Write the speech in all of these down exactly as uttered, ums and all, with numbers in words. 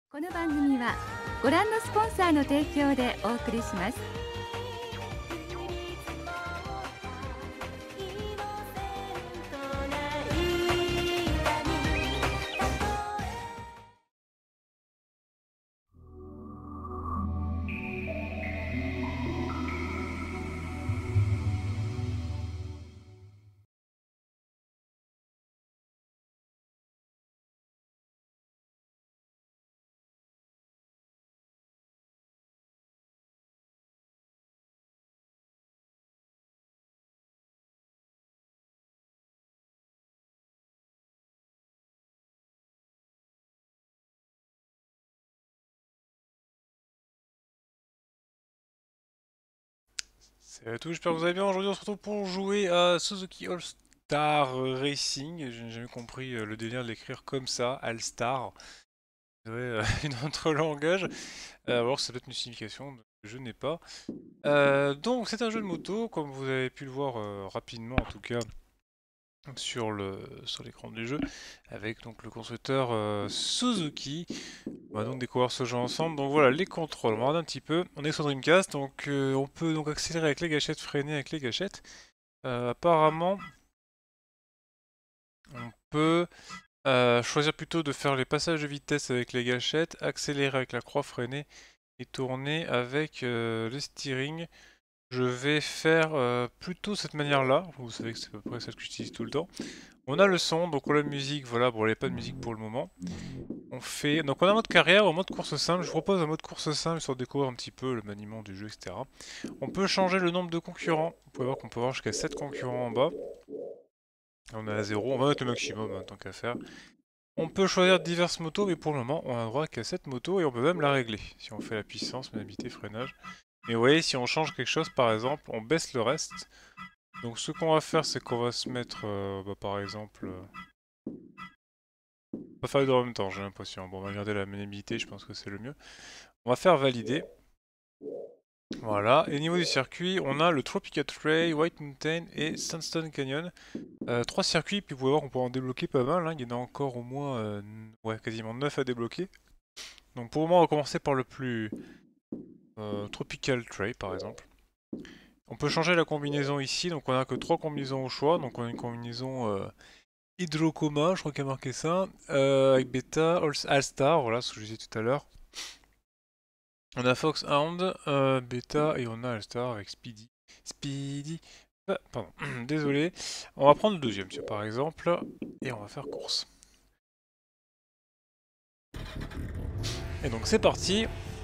この番組はご覧のスポンサーの提供でお送りします。 Salut à tous, j'espère que vous allez bien. Aujourd'hui, on se retrouve pour jouer à Suzuki All-Star Racing. Je n'ai jamais compris euh, le délire de l'écrire comme ça, All-Star. C'est vrai, euh, une autre langage. Euh, alors, ça doit être une signification que je n'ai pas. Euh, donc, c'est un jeu de moto, comme vous avez pu le voir euh, rapidement en tout cas sur le sur l'écran du jeu, avec donc le constructeur euh, Suzuki. On va donc découvrir ce jeu ensemble. Donc voilà, les contrôles, on va regarder un petit peu. On est sur Dreamcast, donc euh, on peut donc accélérer avec les gâchettes, freiner avec les gâchettes. Euh, apparemment, on peut euh, choisir plutôt de faire les passages de vitesse avec les gâchettes, accélérer avec la croix, freiner et tourner avec euh, le steering. Je vais faire euh, plutôt cette manière-là. Vous savez que c'est à peu près celle que j'utilise tout le temps. On a le son, donc on a la musique, voilà, bon, il n'y a pas de musique pour le moment. On fait... Donc on a un mode carrière, un mode course simple. Je vous propose un mode course simple, sur découvrir un petit peu le maniement du jeu, et cetera. On peut changer le nombre de concurrents. Vous pouvez voir qu'on peut avoir jusqu'à sept concurrents en bas. On est à zéro, on va mettre le maximum, hein, tant qu'à faire. On peut choisir diverses motos, mais pour le moment, on a droit qu'à cette moto et on peut même la régler. Si on fait la puissance, maniabilité, freinage. Mais vous voyez, si on change quelque chose, par exemple, on baisse le reste. Donc ce qu'on va faire, c'est qu'on va se mettre, euh, bah, par exemple... Euh... On va faire les deux en même temps, j'ai l'impression. Bon, on va garder la maniabilité, je pense que c'est le mieux. On va faire valider. Voilà, et au niveau du circuit, on a le Tropical Trail, White Mountain et Sandstone Canyon. Euh, trois circuits, puis vous pouvez voir qu'on peut en débloquer pas mal, hein. Il y en a encore au moins euh, ouais, quasiment neuf à débloquer. Donc pour le moment, on va commencer par le plus euh, Tropical Trail par exemple. On peut changer la combinaison ici, donc on a que trois combinaisons au choix. Donc on a une combinaison euh, Hydrocoma, je crois qu'il y a marqué ça, euh, avec Beta, All-Star, voilà ce que je disais tout à l'heure. On a Foxhound, euh, Beta et on a All-Star avec Speedy. Speedy. Ah, pardon, désolé. On va prendre le deuxième, tiens, par exemple, et on va faire course. Et donc c'est parti.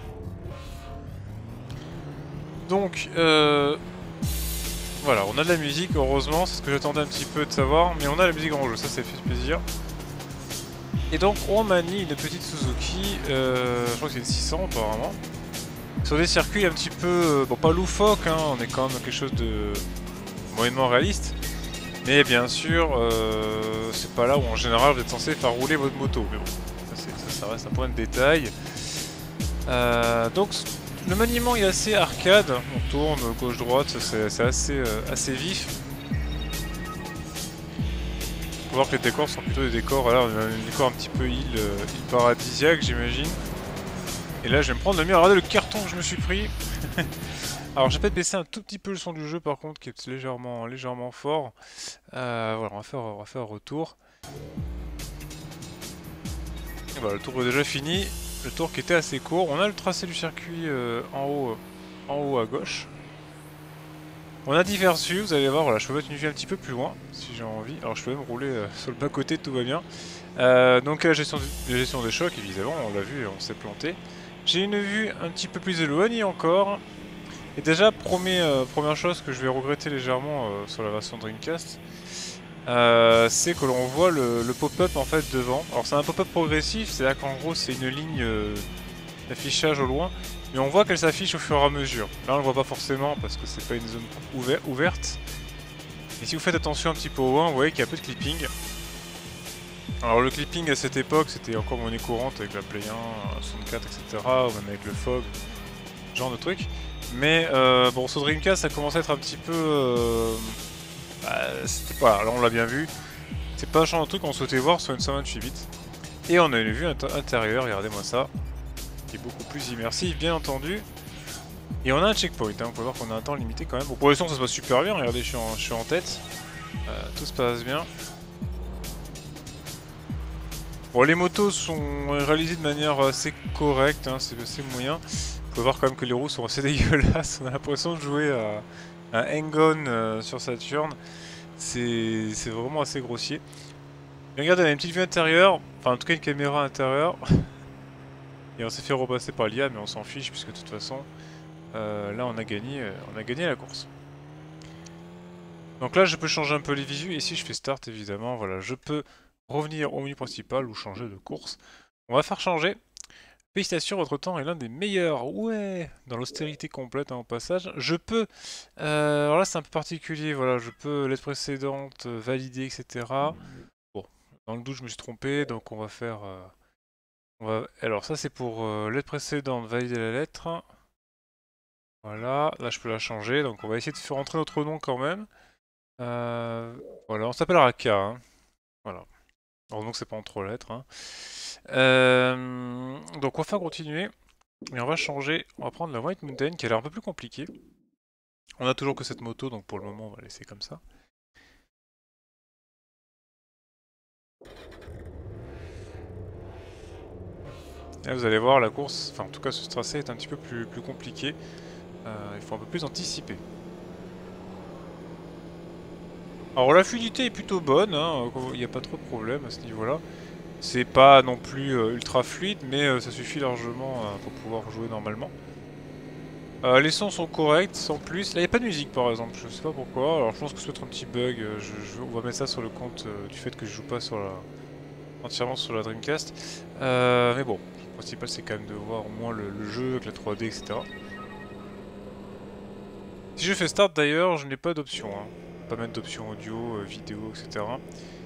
Donc, euh, voilà, on a de la musique, heureusement, c'est ce que j'attendais un petit peu de savoir, mais on a la musique en jeu, ça, ça fait plaisir. Et donc, on manie une petite Suzuki, euh, je crois que c'est une six cents apparemment, sur des circuits un petit peu, bon, pas loufoque, hein, on est quand même dans quelque chose de moyennement réaliste, mais bien sûr, euh, c'est pas là où en général vous êtes censé faire rouler votre moto, mais bon, ça, ça, ça reste un point de détail. Euh, donc, le maniement est assez arcade, on tourne gauche-droite, c'est assez, euh, assez vif. Faut voir que les décors sont plutôt des décors, voilà, on a un décor un petit peu île, euh, île paradisiaque j'imagine. Et là je vais me prendre le mur, regardez le carton que je me suis pris. Alors j'ai peut-être baissé un tout petit peu le son du jeu par contre qui est légèrement, légèrement fort. Euh, voilà, on va faire, on va faire un retour. Et voilà, le tour est déjà fini. Le tour qui était assez court. On a le tracé du circuit euh, en haut, euh, en haut à gauche. On a diverses vues, vous allez voir, voilà, je peux mettre une vue un petit peu plus loin si j'ai envie. Alors je peux même rouler euh, sur le bas côté, tout va bien. Euh, donc la gestion, la gestion des chocs, évidemment, on l'a vu, on s'est planté. J'ai une vue un petit peu plus éloignée encore. Et déjà, premier, euh, première chose que je vais regretter légèrement euh, sur la version Dreamcast, euh, c'est que l'on voit le, le pop-up en fait devant. Alors c'est un pop-up progressif, c'est-à-dire qu'en gros c'est une ligne euh, d'affichage au loin, mais on voit qu'elle s'affiche au fur et à mesure. Là on le voit pas forcément parce que c'est pas une zone ouver ouverte. Et si vous faites attention un petit peu au loin, vous voyez qu'il y a un peu de clipping. Alors le clipping à cette époque c'était encore monnaie courante avec la Play un, soixante-quatre, et cetera. Ou même avec le Fog, ce genre de truc. Mais euh, bon, sur Dreamcast ça commence à être un petit peu... Euh, bah, c'était pas... Là on l'a bien vu. C'est pas un genre de truc qu'on souhaitait voir sur une cent vingt-huit bits. Et on a une vue intérieure, regardez-moi ça. qui est beaucoup plus immersif, bien entendu. Et on a un checkpoint, hein. On peut voir qu'on a un temps limité quand même. Bon, pour l'instant, ça se passe super bien. Regardez, je suis en, je suis en tête. Euh, tout se passe bien. Bon, les motos sont réalisées de manière assez correcte, hein, c'est assez moyen. On peut voir quand même que les roues sont assez dégueulasses. On a l'impression de jouer à un hang-on euh, sur Saturn. C'est vraiment assez grossier. Et regardez, on a une petite vue intérieure, enfin en tout cas une caméra intérieure. Et on s'est fait repasser par l'I A, mais on s'en fiche puisque de toute façon, euh, là on a gagné, euh, on a gagné la course. Donc là, je peux changer un peu les visus. Et si je fais start, évidemment, voilà, je peux revenir au menu principal ou changer de course. On va faire changer. Félicitations, votre temps est l'un des meilleurs. Ouais, dans l'austérité complète, hein, au passage. Je peux, euh, alors là c'est un peu particulier, voilà, je peux lettre précédente, euh, valider, et cetera. Bon, dans le doute, je me suis trompé, donc on va faire... Euh, on va... Alors ça c'est pour euh, lettre précédente, valider la lettre. Voilà, là je peux la changer, donc on va essayer de faire rentrer notre nom quand même. Euh, voilà, on s'appelle Raka, hein. Voilà. Heureusement que c'est pas en trois lettres, hein. Euh, donc on va faire continuer. Et on va changer, on va prendre la White Mountain qui a l'air un peu plus compliquée. On a toujours que cette moto, donc pour le moment on va laisser comme ça. Et là vous allez voir la course, enfin en tout cas ce tracé est un petit peu plus, plus compliqué. Euh, il faut un peu plus anticiper. Alors la fluidité est plutôt bonne, hein, il n'y a pas trop de problème à ce niveau-là. C'est pas non plus euh, ultra fluide, mais euh, ça suffit largement euh, pour pouvoir jouer normalement. Euh, les sons sont corrects, sans plus. Là, il n'y a pas de musique, par exemple. Je sais pas pourquoi. Alors, je pense que c'est peut-être un petit bug. Je, je, on va mettre ça sur le compte euh, du fait que je joue pas sur la, entièrement sur la Dreamcast. Euh, mais bon, le principal, c'est quand même de voir au moins le, le jeu avec la trois D, et cetera. Si je fais start, d'ailleurs, je n'ai pas d'option. Hein. Pas mettre d'option audio, euh, vidéo, et cetera.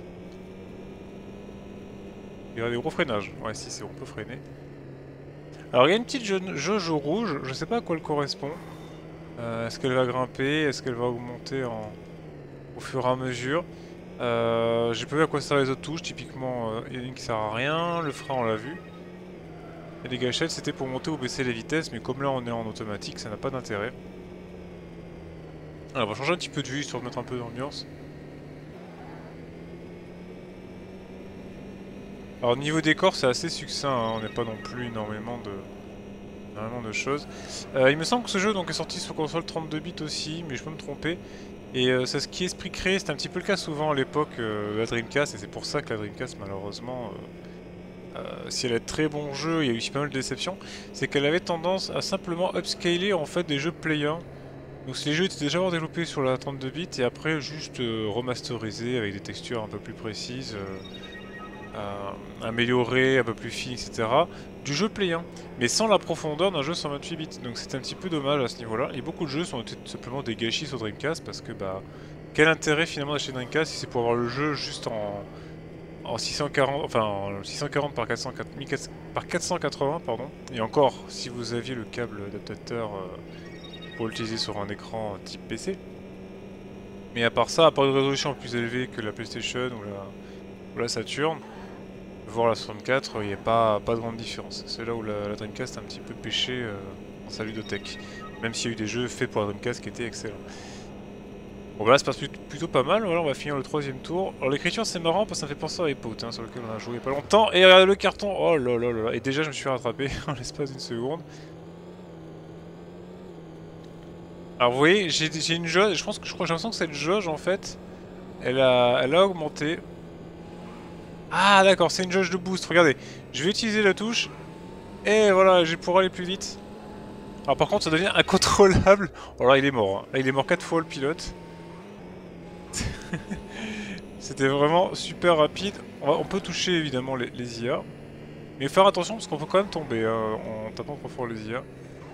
Il y a des gros freinages. Ouais, si, c'est on peut freiner. Alors, il y a une petite jauge rouge. Je sais pas à quoi elle correspond. Euh, Est-ce qu'elle va grimper? Est-ce qu'elle va augmenter en... au fur et à mesure? euh, J'ai pas vu à quoi servent les autres touches. Typiquement, il euh, y en a une qui sert à rien. Le frein, on l'a vu. Et les gâchettes, c'était pour monter ou baisser les vitesses. Mais comme là, on est en automatique, ça n'a pas d'intérêt. Alors, on va changer un petit peu de vue, histoire de mettre un peu d'ambiance. Alors, niveau décor, c'est assez succinct. Hein. On n'est pas non plus énormément de... énormément de choses. Euh, il me semble que ce jeu donc, est sorti sur console trente-deux bits aussi, mais je peux me tromper. Et euh, c'est ce qui est esprit créé, c'était un petit peu le cas souvent à l'époque euh, de la Dreamcast, et c'est pour ça que la Dreamcast, malheureusement, euh, euh, si elle a de très bons jeux, il y a eu aussi pas mal de déceptions, c'est qu'elle avait tendance à simplement upscaler en fait des jeux Play un. Donc les jeux étaient déjà développés sur la trente-deux bits, et après juste euh, remasterisés avec des textures un peu plus précises, euh, euh, améliorées, un peu plus fines, et cetera. Du jeu Play un, mais sans la profondeur d'un jeu cent vingt-huit bits, donc c'est un petit peu dommage à ce niveau-là. Et beaucoup de jeux sont tout simplement des gâchis sur Dreamcast parce que bah quel intérêt finalement d'acheter Dreamcast si c'est pour avoir le jeu juste en, en six cent quarante, enfin en six cent quarante par, quatre cent quatre, par quatre cent quatre-vingts pardon. Et encore si vous aviez le câble adaptateur euh, pour l'utiliser sur un écran type P C. Mais à part ça, à part une résolution plus élevée que la PlayStation ou la, ou la Saturn, voir la soixante-quatre, il n'y a pas, pas de grande différence. C'est là où la, la Dreamcast a un petit peu pêché euh, dans sa ludothèque. Même s'il y a eu des jeux faits pour la Dreamcast qui étaient excellents. Bon bah là ça passe plutôt pas mal, voilà on va finir le troisième tour. Alors l'écriture c'est marrant parce que ça me fait penser à Epout hein, sur lequel on a joué il y a pas longtemps. Et regardez le carton, oh là là là là, et déjà je me suis rattrapé en l'espace d'une seconde. Alors vous voyez, j'ai une jauge, je pense que je crois j'ai l'impression que cette jauge en fait, elle a, elle a augmenté. Ah d'accord, c'est une jauge de boost, regardez. Je vais utiliser la touche, et voilà, j'ai pour aller plus vite. Alors par contre ça devient incontrôlable. Oh là il est mort, hein. Là il est mort quatre fois le pilote. C'était vraiment super rapide. On, va, on peut toucher évidemment les, les I A. Mais faire attention parce qu'on peut quand même tomber hein, en tapant trop fort les I A.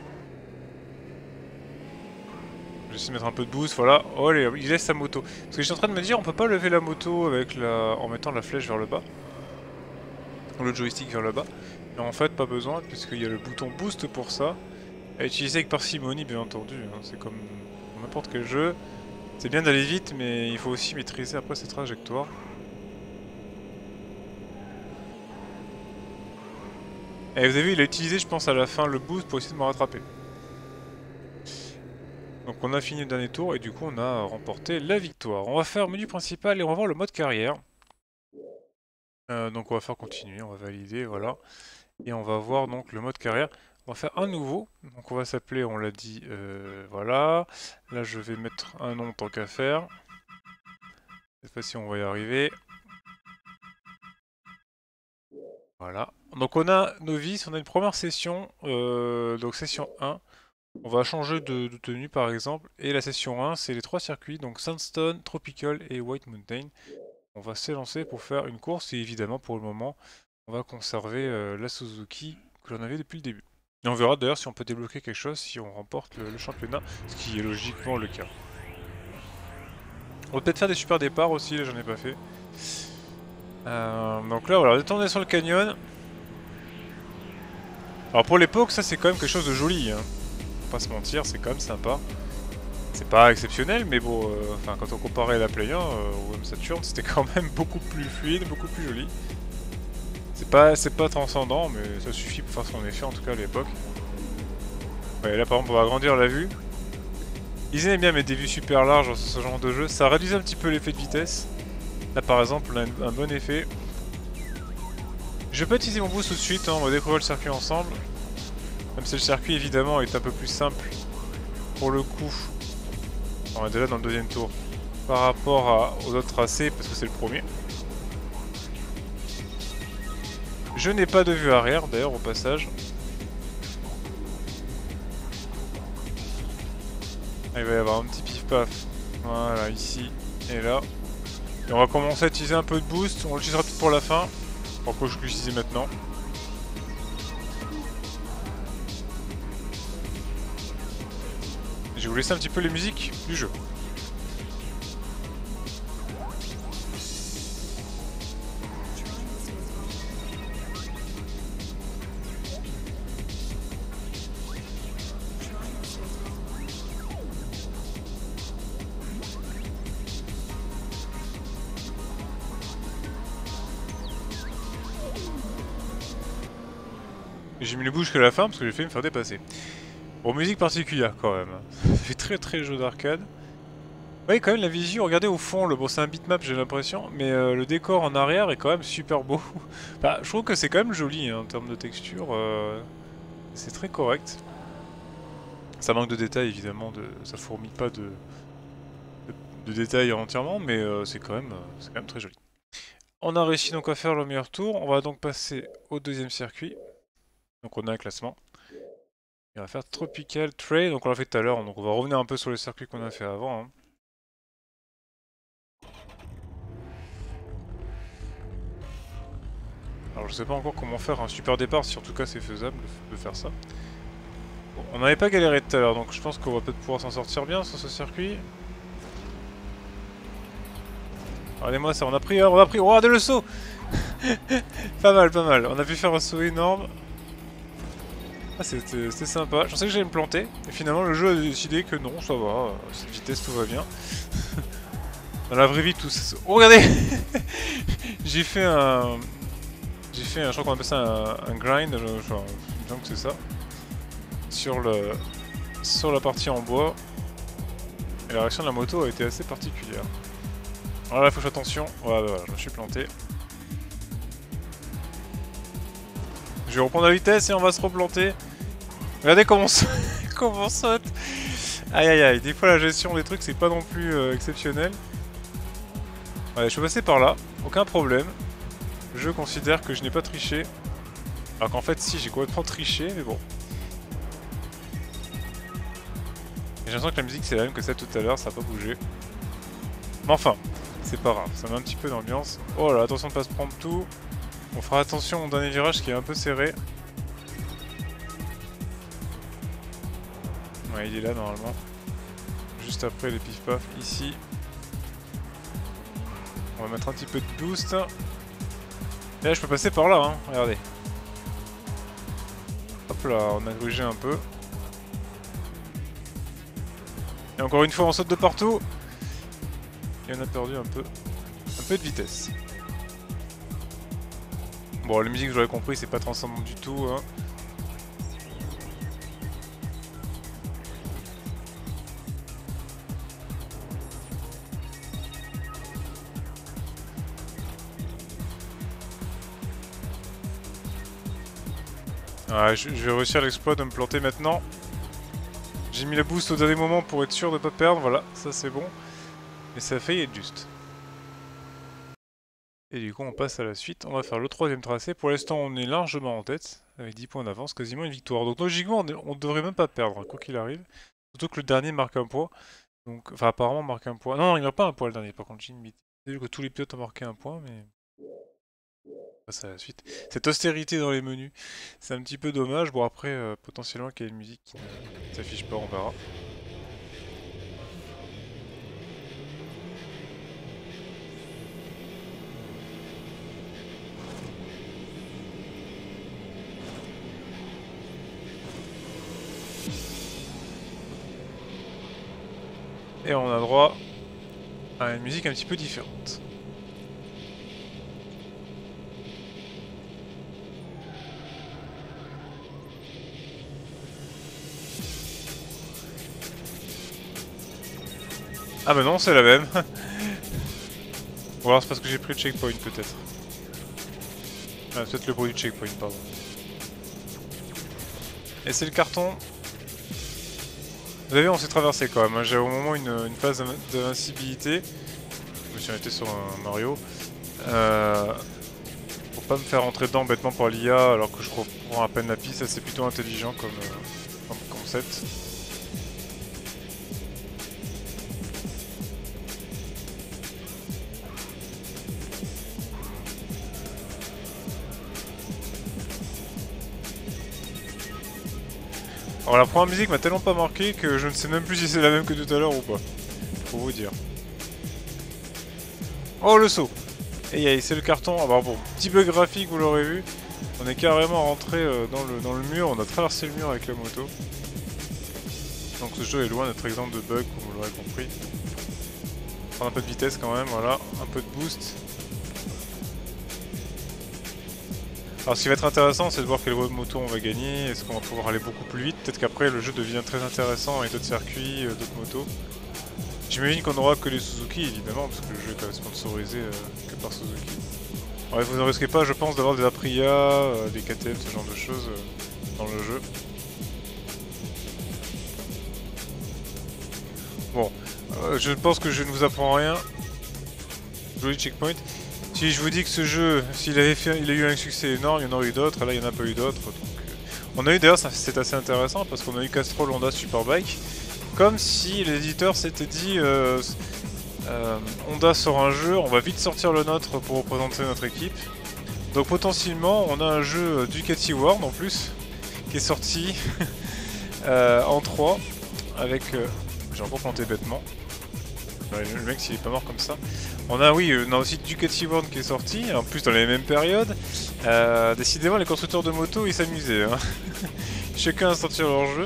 Je vais essayer de mettre un peu de boost, voilà. Oh allez, il laisse sa moto. Parce que j'étais en train de me dire, on peut pas lever la moto avec la... en mettant la flèche vers le bas. Ou le joystick vers le bas. Mais en fait, pas besoin, puisqu'il y a le bouton boost pour ça. À utiliser avec parcimonie, bien entendu. Hein. C'est comme n'importe quel jeu. C'est bien d'aller vite, mais il faut aussi maîtriser après ses trajectoires. Et vous avez vu, il a utilisé, je pense, à la fin le boost pour essayer de me rattraper. Donc on a fini le dernier tour et du coup on a remporté la victoire. On va faire menu principal et on va voir le mode carrière. Euh, donc on va faire continuer, on va valider, voilà. Et on va voir donc le mode carrière. On va faire un nouveau. Donc on va s'appeler, on l'a dit, euh, voilà. Là je vais mettre un nom tant qu'à faire. Cette fois-ci on va y arriver. Voilà. Donc on a novice, on a une première session, euh, donc session un. On va changer de, de tenue par exemple. Et la session un, c'est les trois circuits, donc Sandstone, Tropical et White Mountain. On va s'élancer pour faire une course et évidemment pour le moment, on va conserver euh, la Suzuki que l'on avait depuis le début. Et on verra d'ailleurs si on peut débloquer quelque chose si on remporte le, le championnat, ce qui est logiquement le cas. On va peut-être faire des super départs aussi, là j'en ai pas fait. Euh, donc là voilà, on est sur le canyon. Alors pour l'époque, ça c'est quand même quelque chose de joli, hein. Faut pas se mentir, c'est quand même sympa. C'est pas exceptionnel, mais bon, euh, enfin quand on comparait la Play un euh, au M Saturn, c'était quand même beaucoup plus fluide, beaucoup plus joli. C'est pas, c'est pas transcendant, mais ça suffit pour faire son effet en tout cas à l'époque. Ouais, là par exemple, on va agrandir la vue. Ils aimaient bien mettre des vues super larges dans ce genre de jeu. Ça réduisait un petit peu l'effet de vitesse. Là par exemple, on a un, un bon effet. Je vais pas utiliser mon boost tout de suite, hein, on va découvrir le circuit ensemble. Même si le circuit évidemment est un peu plus simple pour le coup. On est déjà dans le deuxième tour. Par rapport à, aux autres tracés, parce que c'est le premier. Je n'ai pas de vue arrière d'ailleurs au passage. Ah, il va y avoir un petit pif paf. Voilà, ici et là. Et on va commencer à utiliser un peu de boost. On l'utilisera peut-être pour la fin. Pourquoi je l'utilise maintenant? Je vais vous laisser un petit peu les musiques du jeu. J'ai mis le bouche jusqu'à la fin parce que j'ai fait me faire dépasser. Bon, musique particulière quand même. Ça fait très très jeu d'arcade. Oui, quand même la visu, regardez au fond, le... bon c'est un bitmap j'ai l'impression, mais euh, le décor en arrière est quand même super beau. Bah, je trouve que c'est quand même joli hein, en termes de texture, euh... c'est très correct. Ça manque de détails évidemment, de... ça fourmille pas de, de... de détails entièrement, mais euh, c'est quand, même... euh, quand même très joli. On a réussi donc à faire le meilleur tour, on va donc passer au deuxième circuit. Donc on a un classement. Et on va faire Tropical Trail, donc on l'a fait tout à l'heure, donc on va revenir un peu sur les circuits qu'on a fait avant. Hein. Alors je sais pas encore comment faire un super départ, si en tout cas c'est faisable de faire ça. Bon, on n'avait pas galéré tout à l'heure, donc je pense qu'on va peut-être pouvoir s'en sortir bien sur ce circuit. Regardez-moi ça, on a pris, on a pris, oh, regardez le saut. Pas mal, pas mal, on a pu faire un saut énorme. Ah, c'était sympa, je pensais que j'allais me planter, et finalement le jeu a décidé que non, ça va, à cette vitesse tout va bien. Dans la vraie vie tout ça... Oh regardez. J'ai fait un... J'ai fait un, je crois qu'on appelle ça un, un grind, genre, donc c'est ça. Sur le... Sur la partie en bois. Et la réaction de la moto a été assez particulière. Alors là, il faut que je fasse attention. Ouais, ouais, je me suis planté. Je vais reprendre la vitesse et on va se replanter. Regardez comment on saute. Comment on saute. Aïe aïe aïe, des fois la gestion des trucs c'est pas non plus euh, exceptionnel. Ouais, je suis passé par là, aucun problème. Je considère que je n'ai pas triché. Alors qu'en fait si, j'ai complètement triché, mais bon. J'ai l'impression que la musique c'est la même que celle tout à l'heure, ça n'a pas bougé. Mais enfin, c'est pas grave, ça met un petit peu d'ambiance. Oh là, attention de pas se prendre tout. On fera attention au dernier virage qui est un peu serré. Ouais, il est là normalement. Juste après les pif paf, ici. On va mettre un petit peu de boost. Et là je peux passer par là, hein, regardez. Hop là, on a grugé un peu. Et encore une fois on saute de partout. Et on a perdu un peu, un peu de vitesse. Bon, la musique, vous l'avez compris, c'est pas transcendant du tout, hein. Ah, je, je vais réussir l'exploit de me planter maintenant. J'ai mis la boost au dernier moment pour être sûr de pas perdre, voilà, ça c'est bon. Mais ça a failli être juste. Et du coup on passe à la suite, on va faire le troisième tracé. Pour l'instant on est largement en tête, avec dix points d'avance, quasiment une victoire. Donc logiquement on, est, on devrait même pas perdre, quoi qu'il arrive. Surtout que le dernier marque un point. Donc, enfin apparemment marque un point. Non, non il marque pas un point le dernier par contre, j'ai une bêtise. C'est que tous les pilotes ont marqué un point, mais... On passe à la suite. Cette austérité dans les menus, c'est un petit peu dommage. Bon après, euh, potentiellement qu'il y a une musique qui ne s'affiche pas, on verra. Et on a droit à une musique un petit peu différente. Ah bah non, c'est la même. Ou alors c'est parce que j'ai pris le checkpoint peut-être. Ah, peut-être le bruit du checkpoint, pardon. Et c'est le carton. Vous avez vu, on s'est traversé quand même, hein. J'ai au moment une, une phase d'invincibilité. Je me suis arrêté sur un Mario. Euh, pour pas me faire rentrer dedans bêtement par l'I A alors que je reprends à peine la piste, ça c'est plutôt intelligent comme, euh, comme concept. Alors la première musique m'a tellement pas marqué que je ne sais même plus si c'est la même que tout à l'heure ou pas. Pour vous dire. Oh le saut! Et c'est le carton. Alors bon, petit bug graphique, vous l'aurez vu. On est carrément rentré euh, dans, le, dans le mur, on a traversé le mur avec la moto. Donc ce jeu est loin d'être exemple de bug, comme vous l'aurez compris. Prendre un peu de vitesse quand même, voilà, un peu de boost. Alors ce qui va être intéressant, c'est de voir quelle moto on va gagner, est-ce qu'on va pouvoir aller beaucoup plus vite. Peut-être qu'après le jeu devient très intéressant avec d'autres circuits, euh, d'autres motos. J'imagine qu'on n'aura que les Suzuki évidemment, parce que le jeu est quand même sponsorisé euh, que par Suzuki. Ouais, vous ne risquez pas, je pense, d'avoir des Aprilia, euh, des K T M, ce genre de choses euh, dans le jeu. Bon, euh, je pense que je ne vous apprends rien. Joli checkpoint. Si je vous dis que ce jeu, s'il avait fait, il a eu un succès énorme, il y en aurait eu d'autres, là il n'y en a pas eu d'autres. Donc, euh, on a eu d'ailleurs, c'est assez intéressant parce qu'on a eu Castrol Honda Superbike, comme si l'éditeur s'était dit euh, euh, Honda sort un jeu, on va vite sortir le nôtre pour représenter notre équipe. Donc potentiellement, on a un jeu Ducati World en plus, qui est sorti euh, en trois, avec... Euh, j'ai encore planté bêtement. Le mec s'il est pas mort comme ça. On a oui, on a aussi Ducati World qui est sorti, en plus dans les mêmes périodes. Euh, décidément les constructeurs de motos ils s'amusaient. Hein. Chacun a sorti leur jeu.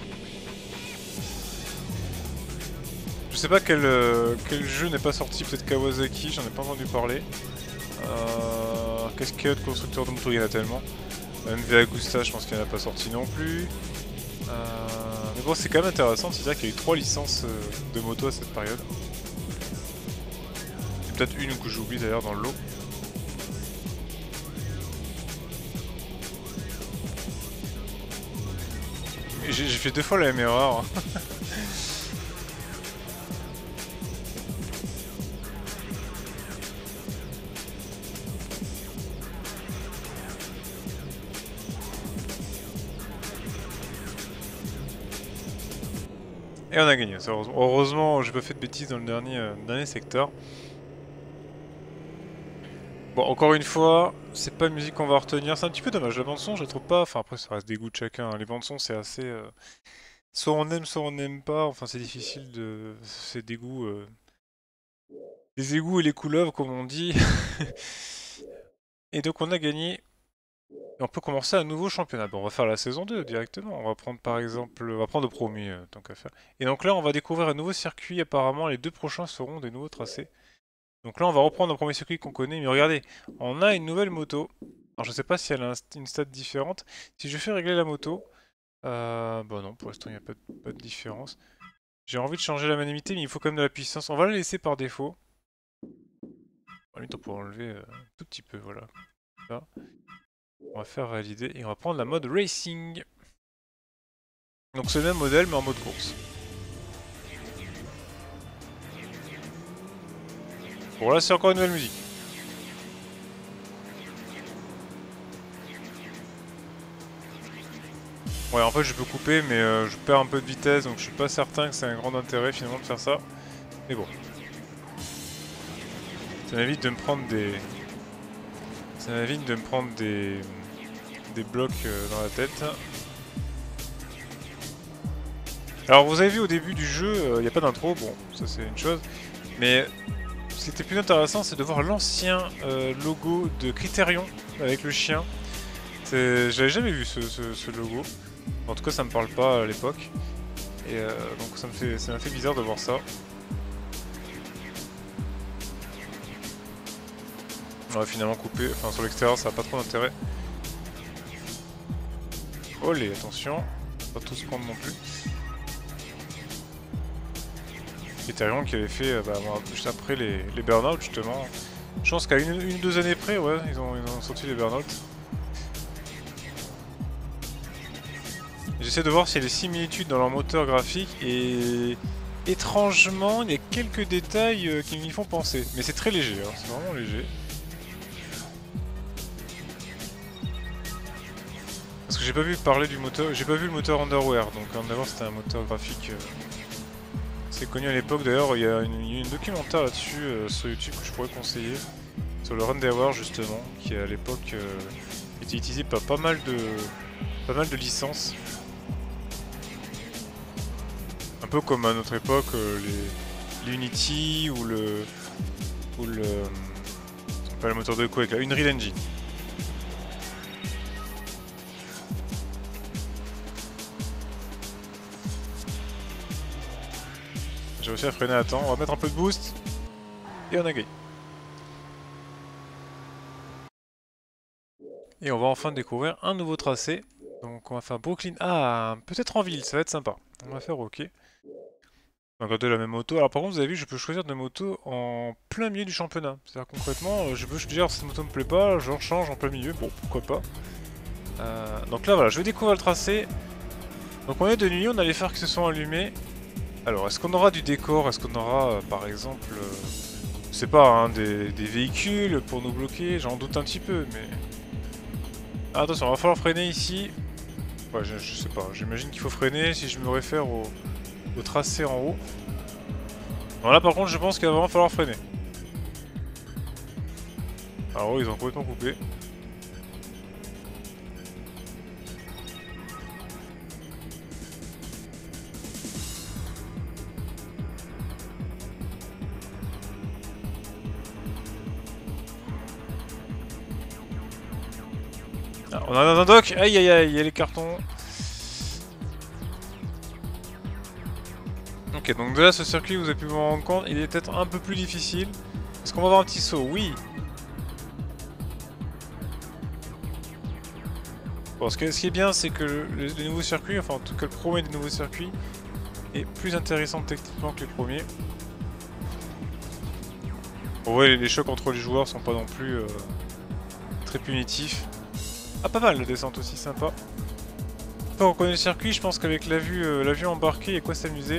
Je sais pas quel, euh, quel jeu n'est pas sorti, peut-être Kawasaki, j'en ai pas entendu parler. Euh, Qu'est-ce qu'il y a de constructeurs de motos? Il y en a tellement. M V Agusta, je pense qu'il n'y en a pas sorti non plus. Euh, mais bon, c'est quand même intéressant de se dire qu'il y a eu trois licences de moto à cette période. Peut-être une que j'oublie d'ailleurs dans le lot. J'ai fait deux fois la même erreur. Et on a gagné, heureusement. Heureusement, j'ai pas fait de bêtises dans le dernier, euh, dernier secteur. Bon, encore une fois, c'est pas une musique qu'on va retenir. C'est un petit peu dommage. La bande-son, je la trouve pas. Enfin, après, ça reste des goûts de chacun. Les bandes-son, c'est assez. Euh... Soit on aime, soit on n'aime pas. Enfin, c'est difficile de. C'est des goûts. Euh... Les égouts et les couleuvres, comme on dit. Et donc, on a gagné. Et on peut commencer un nouveau championnat. Bon, on va faire la saison deux directement. On va prendre par exemple. On va prendre le premier, euh, tant qu'à faire. Et donc là, on va découvrir un nouveau circuit. Apparemment, les deux prochains seront des nouveaux tracés. Donc là, on va reprendre un premier circuit qu'on connaît, mais regardez, on a une nouvelle moto. Alors je sais pas si elle a un, une stat différente. Si je fais régler la moto, euh, bah non, pour l'instant il n'y a pas de, pas de différence. J'ai envie de changer la maniabilité, mais il faut quand même de la puissance. On va la laisser par défaut. En même temps, pour enlever euh, un tout petit peu, voilà. Là. On va faire valider et on va prendre la mode racing. Donc c'est le même modèle, mais en mode course. Bon, là c'est encore une nouvelle musique. Ouais, en fait je peux couper, mais euh, je perds un peu de vitesse, donc je suis pas certain que c'est un grand intérêt finalement de faire ça. Mais bon. Ça m'évite de me prendre des... Ça m'évite de me prendre des... des blocs euh, dans la tête. Alors vous avez vu au début du jeu, il euh, n'y a pas d'intro, bon, ça c'est une chose. Mais ce qui était plus intéressant, c'est de voir l'ancien euh, logo de Criterion avec le chien. J'avais jamais vu ce, ce, ce logo. En tout cas, ça me parle pas à l'époque. Et euh, donc ça me fait, ça m'a fait bizarre de voir ça. On va finalement couper. Enfin, sur l'extérieur, ça n'a pas trop d'intérêt. Olé, attention. Pas tous prendre non plus. Criterion qui avait fait bah, juste après les, les burn-out, justement. Je pense qu'à une, une deux années près, ouais, ils ont, ils ont sorti les burn-out. J'essaie de voir s'il y a des similitudes dans leur moteur graphique et étrangement il y a quelques détails euh, qui m'y font penser. Mais c'est très léger, hein, c'est vraiment léger. Parce que j'ai pas vu parler du moteur, j'ai pas vu le moteur Underwear, donc Underwear c'était un moteur graphique euh, assez connu à l'époque. D'ailleurs il y a une, une documentaire là-dessus euh, sur YouTube que je pourrais conseiller, sur le Underwear justement, qui à l'époque euh, était utilisé par pas mal de, pas mal de licences. Un peu comme à notre époque, euh, les l'Unity ou le... ou le... pas le moteur de Quake, la Unreal Engine. J'ai réussi à freiner à temps, on va mettre un peu de boost, et on a gagné. Et on va enfin découvrir un nouveau tracé. Donc on va faire Brooklyn, ah, peut-être en ville, ça va être sympa. On va faire OK. On va garder la même moto. Alors par contre vous avez vu, je peux choisir de moto en plein milieu du championnat. C'est-à-dire concrètement, je peux dire cette moto me plaît pas, je rechange en plein milieu, bon pourquoi pas. Euh, donc là voilà, je vais découvrir le tracé. Donc on est de nuit, on a les phares qui se sont allumés. Alors est-ce qu'on aura du décor? Est-ce qu'on aura euh, par exemple, euh, je sais pas, hein, des, des véhicules pour nous bloquer? J'en doute un petit peu mais... Ah, attention, il va falloir freiner ici. Ouais, je, je sais pas, j'imagine qu'il faut freiner si je me réfère au, au tracé en haut. Bon là par contre je pense qu'il va vraiment falloir freiner. Alors oui, ils ont complètement coupé. Ah, on a un dock, aïe aïe aïe, il y a les cartons. Ok, donc de là ce circuit, vous avez pu vous rendre compte, il est peut-être un peu plus difficile. Est-ce qu'on va avoir un petit saut? Oui. Bon, ce, que, ce qui est bien, c'est que le, le, les nouveaux circuits, enfin en tout cas le premier des nouveaux circuits, est plus intéressant techniquement que les premiers. Bon, ouais, les, les chocs entre les joueurs sont pas non plus euh, très punitifs. Ah, pas mal la descente aussi, sympa. Quand on connaît le circuit, je pense qu'avec la vue, euh, la vue embarquée, il y a quoi s'amuser.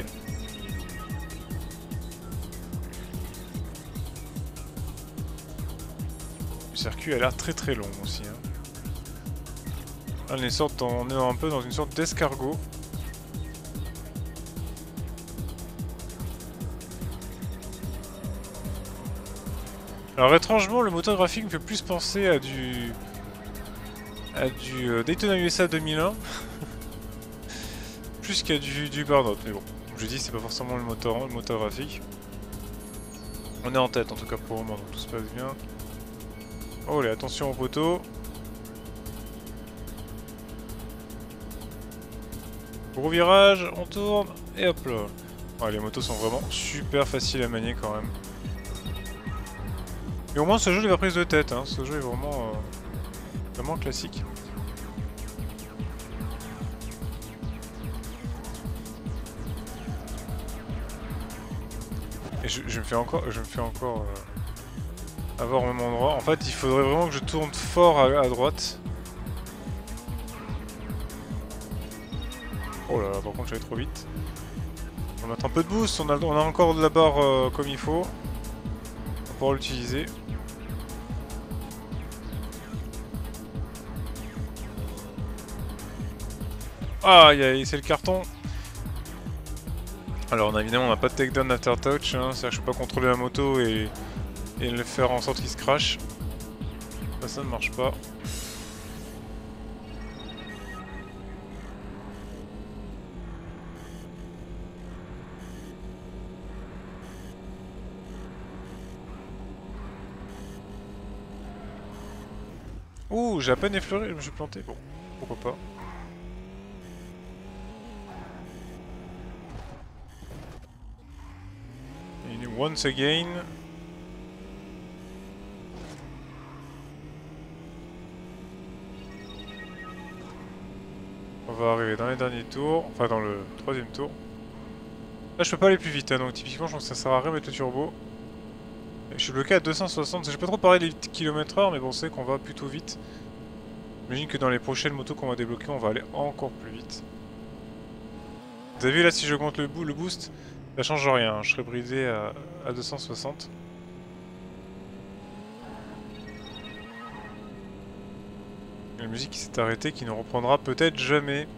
Le circuit a l'air très très long aussi. Hein. Là, on, est sorte, on est un peu dans une sorte d'escargot. Alors étrangement, le moteur graphique me fait plus penser à du... à du euh, Daytona U S A deux mille un. Plus qu'à du, du Burnout, mais bon. Comme je dis, c'est pas forcément le moteur, le moteur graphique. On est en tête en tout cas pour le moment, donc tout se passe bien. Oh là, attention au poteau. Gros virage, on tourne, et hop là. Ouais, les motos sont vraiment super faciles à manier quand même. Et au moins ce jeu il va prise de tête, hein. Ce jeu est vraiment... Euh... Vraiment classique. Et je, je me fais encore, je me fais encore euh, avoir au même endroit. En fait, il faudrait vraiment que je tourne fort à, à droite. Oh là là, par contre, j'allais trop vite. On va mettre un peu de boost. On a, on a encore de la barre euh, comme il faut. On va pouvoir l'utiliser. Aïe aïe, c'est le carton. Alors, on a, évidemment, on n'a pas de takedown after touch. Hein, C'est-à-dire que je peux pas contrôler la moto et, et le faire en sorte qu'il se crash. Ça, ça ne marche pas. Ouh, j'ai à peine effleuré, je me suis planté. Bon, pourquoi pas. Et once again. On va arriver dans les derniers tours, enfin dans le troisième tour. Là je peux pas aller plus vite, hein, donc typiquement je pense que ça sert à rien de mettre le turbo. Et je suis bloqué à deux cent soixante, j'ai pas trop parlé des kilomètres heure, mais bon c'est qu'on va plutôt vite. J'imagine que dans les prochaines motos qu'on va débloquer, on va aller encore plus vite. Vous avez vu là, si j'augmente le, le boost, ça change rien, hein. Je serai bridé à, à deux cent soixante. La musique qui s'est arrêtée, qui ne reprendra peut-être jamais.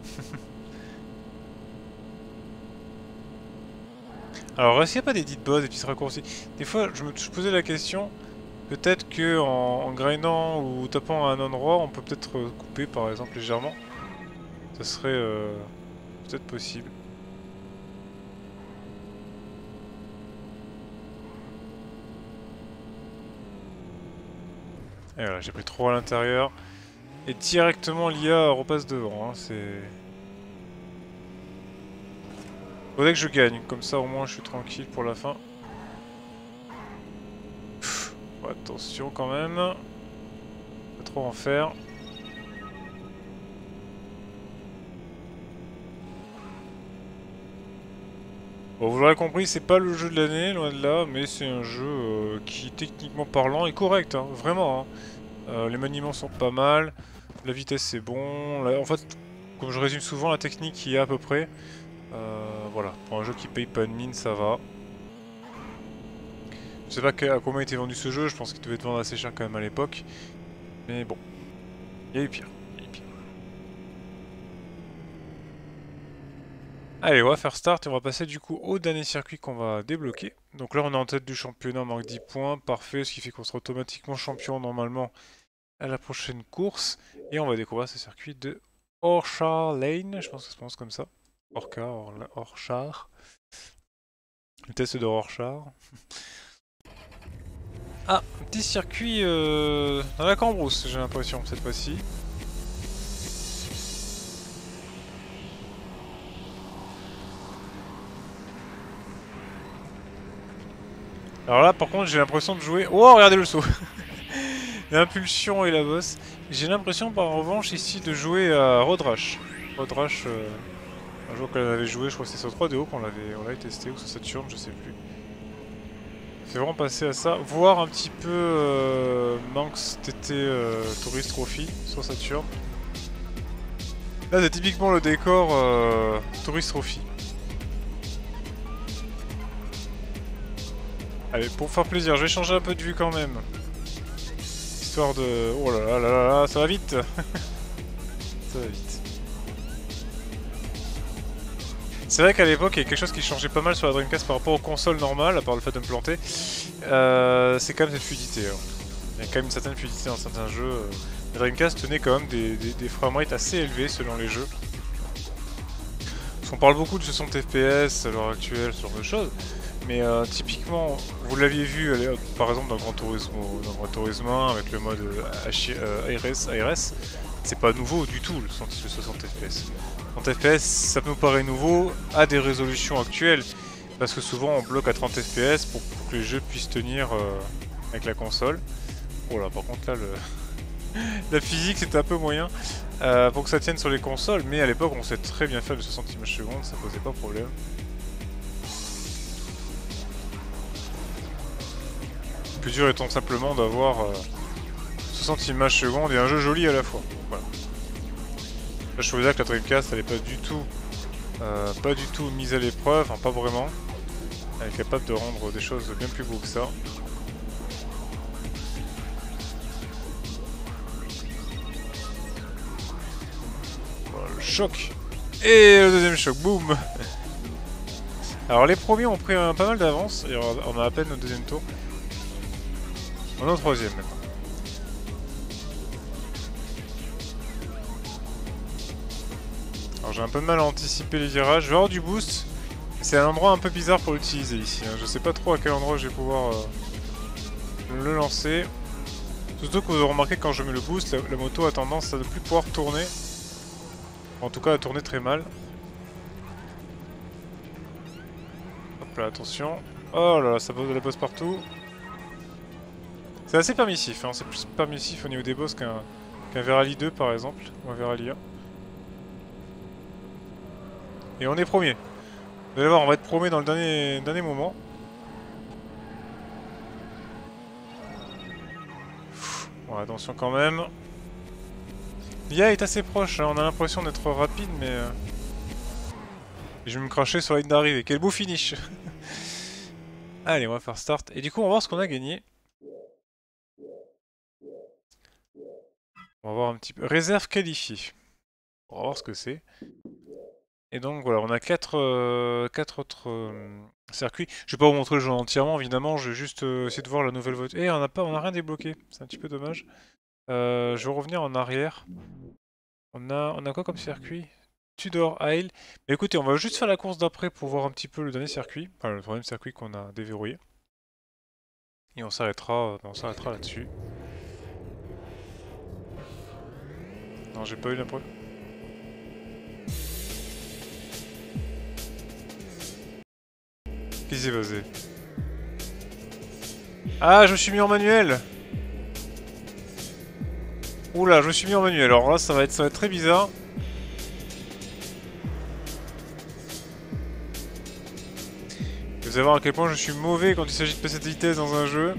Alors, est-ce qu'il n'y a pas des dites boss, des petits raccourcis? Des fois, je me je posais la question, peut-être que en, en grindant ou tapant à un endroit, on peut peut-être couper, par exemple, légèrement. Ça serait euh, peut-être possible. Et voilà, j'ai pris trop à l'intérieur. Et directement l'I A repasse devant, hein, c'est... Faudrait que je gagne, comme ça au moins je suis tranquille pour la fin. Pff, attention quand même. Pas trop en faire. Bon, vous l'aurez compris, c'est pas le jeu de l'année, loin de là, mais c'est un jeu euh, qui, techniquement parlant, est correct, hein, vraiment. Hein. Euh, les maniements sont pas mal, la vitesse c'est bon. La... En fait, comme je résume souvent, la technique y est à peu près. Euh, voilà, pour un jeu qui paye pas de mine, ça va. Je sais pas à combien était vendu ce jeu, je pense qu'il devait être vendu assez cher quand même à l'époque. Mais bon, il y a eu pire. Il y a eu pire. Allez, on va faire start et on va passer du coup au dernier circuit qu'on va débloquer. Donc là on est en tête du championnat, on marque dix points, parfait, ce qui fait qu'on sera automatiquement champion normalement à la prochaine course. Et on va découvrir ce circuit de Orchard Lane, je pense que ça se prononce comme ça. Orchard, Orchard. Le test de Orchard. Ah, un petit circuit euh, dans la cambrousse, j'ai l'impression, cette fois-ci. Alors là, par contre, j'ai l'impression de jouer... Oh, regardez le saut. L'impulsion et la bosse. J'ai l'impression, par revanche, ici, de jouer à Road Rash. Road Rash, euh, un jour qu'on avait joué, je crois que c'était sur trois D O qu'on l'avait testé, ou sur Saturn, je sais plus. C'est vraiment passer à ça, voir un petit peu euh, Manx T T euh, Tourist Trophy sur Saturn. Là c'est typiquement le décor euh, Tourist Trophy. Allez, pour faire plaisir, je vais changer un peu de vue quand même. Histoire de... Oh là là là là là, ça va vite. Ça va vite. C'est vrai qu'à l'époque, il y a quelque chose qui changeait pas mal sur la Dreamcast par rapport aux consoles normales, à part le fait de me planter. Euh, c'est quand même cette fluidité. Hein. Il y a quand même une certaine fluidité dans certains jeux. La Dreamcast tenait quand même des, des, des framerates assez élevés selon les jeux. Parce qu'on parle beaucoup de soixante F P S à l'heure actuelle, ce genre de choses. Mais euh, typiquement, vous l'aviez vu euh, par exemple dans Gran Turismo, dans Gran Turismo un avec le mode euh, A R S, A R S, c'est pas nouveau du tout le soixante F P S. trente F P S, ça nous paraît nouveau à des résolutions actuelles, parce que souvent on bloque à trente F P S pour, pour que les jeux puissent tenir euh, avec la console. Oh là, par contre là, le... La physique c'était un peu moyen euh, pour que ça tienne sur les consoles, mais à l'époque on sait très bien faire le soixante images secondes, ça posait pas problème. Le plus dur étant simplement d'avoir euh, soixante images secondes et un jeu joli à la fois. Voilà. Là je trouvais dire que la Dreamcast elle est pas du tout euh, pas du tout mise à l'épreuve, enfin pas vraiment. Elle est capable de rendre des choses bien plus beaux que ça. Voilà, le choc. Et le deuxième choc, boum. Alors les premiers ont pris un, pas mal d'avance, et on a à peine au deuxième tour. On est au troisième maintenant. Alors j'ai un peu de mal à anticiper les virages, je vais avoir du boost. C'est un endroit un peu bizarre pour l'utiliser ici, hein. Je sais pas trop à quel endroit je vais pouvoir euh, le lancer. Surtout que vous aurez remarqué que quand je mets le boost, la, la moto a tendance à ne plus pouvoir tourner. En tout cas à tourner très mal. Hop là, attention. Oh là là, ça pose de la bosse partout. C'est assez permissif, hein. C'est plus permissif au niveau des boss qu'un qu'un Verali deux par exemple, ou un Verali un. Et on est premier. Vous allez voir, on va être premier dans le dernier, dernier moment. Bon, attention quand même. L'I A est assez proche, hein. On a l'impression d'être rapide, mais... Euh... Et je vais me cracher sur la ligne d'arrivée. Quel beau finish. Allez, on va faire start. Et du coup, on va voir ce qu'on a gagné. On va voir un petit peu. Réserve qualifiée. On va voir ce que c'est. Et donc voilà, on a quatre euh, autres euh, circuits. Je vais pas vous montrer le jeu entièrement, évidemment. Je vais juste euh, essayer de voir la nouvelle voiture. Et on n'a pas, on a rien débloqué. C'est un petit peu dommage. Euh, je vais revenir en arrière. On a, on a quoi comme circuit? Tudor Isle. Mais écoutez, on va juste faire la course d'après pour voir un petit peu le dernier circuit. Enfin, le troisième circuit qu'on a déverrouillé. Et on s'arrêtera, on s'arrêtera là-dessus. Non, j'ai pas eu l'impression. Qu'est-ce qui s'est passé? Ah, je me suis mis en manuel. Oula, je me suis mis en manuel. Alors là, ça va être, ça va être très bizarre. Vous allez voir à quel point je suis mauvais quand il s'agit de passer de vitesse dans un jeu.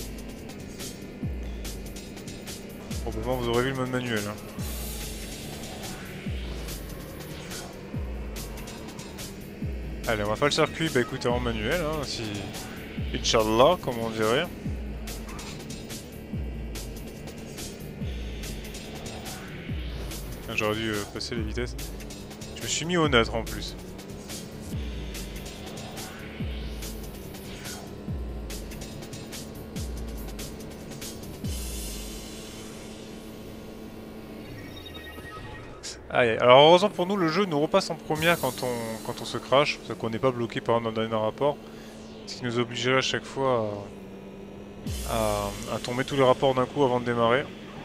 Probablement vous aurez vu le mode manuel. Hein. Allez, on va faire le circuit, bah écoutez, en manuel, hein, si... Inch'Allah, comme on dirait. J'aurais dû euh, passer les vitesses. Je me suis mis au neutre en plus. Aïe, alors heureusement pour nous, le jeu nous repasse en première quand on, quand on se crash, parce qu'on n'est pas bloqué par exemple dans le dernier rapport, ce qui nous obligerait à chaque fois à, à, à tomber tous les rapports d'un coup avant de démarrer.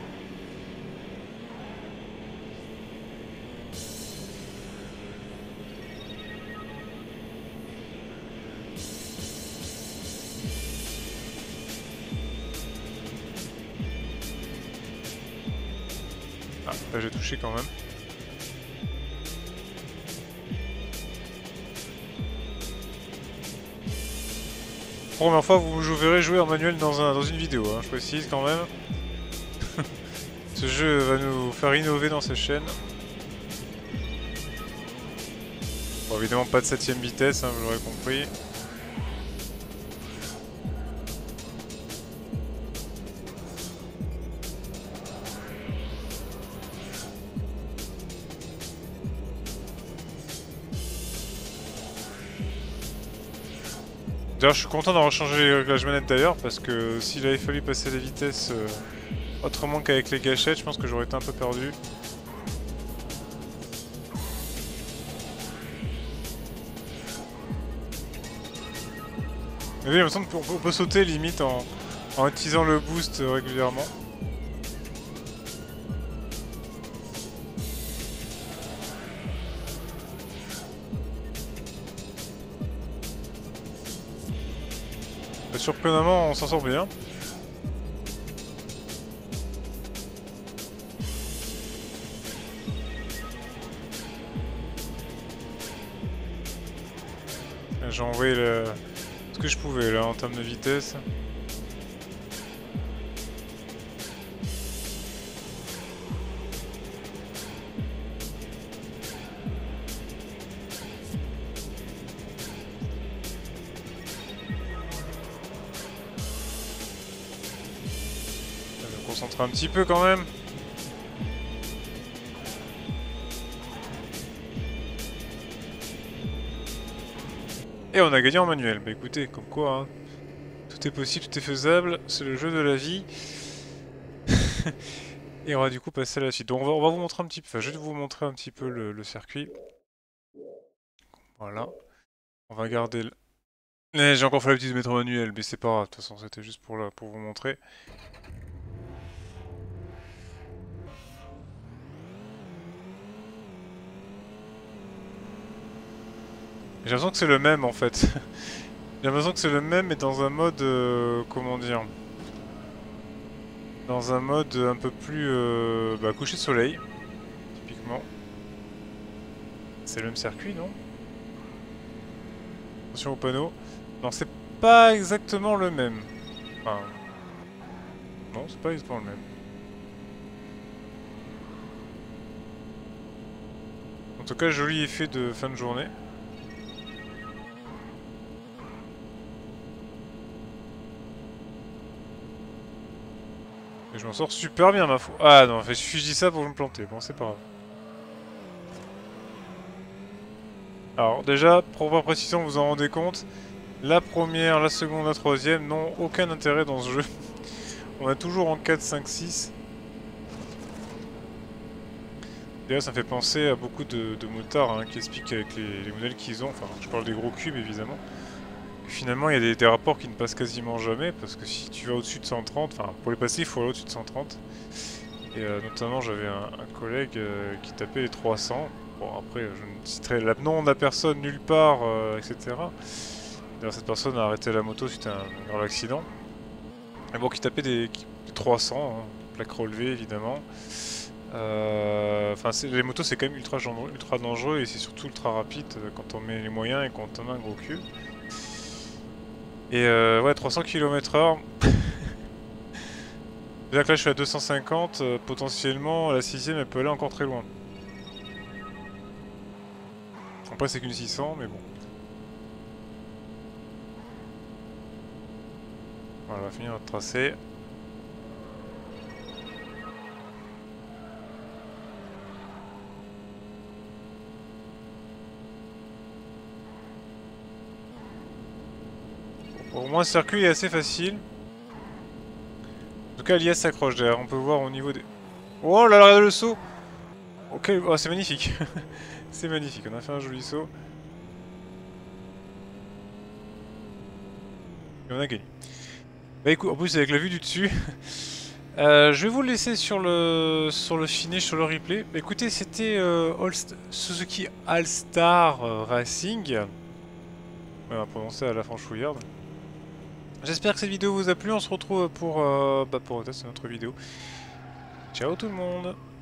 Ah, là j'ai touché quand même. Première fois vous je verrez jouer en manuel dans, un, dans une vidéo, hein, je précise quand même. Ce jeu va nous faire innover dans cette chaîne. Bon, évidemment pas de septième vitesse, hein, vous l'aurez compris. D'ailleurs, je suis content d'avoir changé les réglages manette d'ailleurs, parce que s'il avait fallu passer les vitesses euh, autrement qu'avec les gâchettes, je pense que j'aurais été un peu perdu. Mais oui, il me semble qu'on peut sauter limite en, en utilisant le boost euh, régulièrement. Surprenamment, on s'en sort bien. J'ai envoyé le... ce que je pouvais là en termes de vitesse. Je vais me concentrer un petit peu quand même. Et on a gagné en manuel. Bah écoutez, comme quoi, hein, tout est possible, tout est faisable, c'est le jeu de la vie. Et on va du coup passer à la suite. Donc on va, on va vous montrer un petit peu, enfin je vais vous montrer un petit peu le, le circuit. Voilà. On va garder le... Eh, j'ai encore fait l'habitude de mettre en manuel, mais c'est pas grave, de toute façon c'était juste pour, là, pour vous montrer. J'ai l'impression que c'est le même en fait. J'ai l'impression que c'est le même mais dans un mode... Euh, comment dire... Dans un mode un peu plus... Euh, bah, coucher de soleil, typiquement. C'est le même circuit, non? Attention au panneau. Non, c'est pas exactement le même. Enfin... Non, c'est pas exactement le même. En tout cas, joli effet de fin de journée. Et je m'en sors super bien, ma foi. Ah non, fait, je dis ça pour me planter. Bon, c'est pas grave. Alors, déjà, pour voir précision, vous vous en rendez compte. La première, la seconde, la troisième n'ont aucun intérêt dans ce jeu. On est toujours en quatre, cinq, six. D'ailleurs, ça me fait penser à beaucoup de, de motards hein, qui expliquent avec les, les modèles qu'ils ont. Enfin, je parle des gros cubes, évidemment. Et finalement, il y a des, des rapports qui ne passent quasiment jamais. Parce que si tu vas au-dessus de cent trente, enfin, pour les passer, il faut aller au-dessus de cent trente. Et euh, notamment, j'avais un, un collègue euh, qui tapait les trois cents. Bon, après, je ne citerai le nom de la personne nulle part, euh, et cetera. D'ailleurs, cette personne a arrêté la moto suite à un grave accident. Et bon, qui tapait des, des trois cents, hein, plaque relevée évidemment. Enfin, euh, les motos c'est quand même ultra, ultra dangereux et c'est surtout ultra rapide euh, quand on met les moyens et quand on a un gros cul. Et euh, ouais, trois cents kilomètres heure. C'est-à-dire que là je suis à deux cent cinquante, euh, potentiellement la sixième elle peut aller encore très loin. Après c'est qu'une six cents, mais bon. Voilà, on va finir notre tracé. Au moins le circuit est assez facile. En tout cas l'I A s'accroche derrière, on peut voir au niveau des... Oh là là, regardez le saut. Ok, oh, c'est magnifique. C'est magnifique, on a fait un joli saut. Et on a gagné. Bah écoute, en plus avec la vue du dessus. euh, je vais vous le laisser sur le sur le finish, sur le replay. Bah, écoutez, c'était euh, Suzuki All-Star euh, Racing. On va prononcer à la franchouillarde. J'espère que cette vidéo vous a plu. On se retrouve pour, euh, bah, pour un autre vidéo. Ciao tout le monde!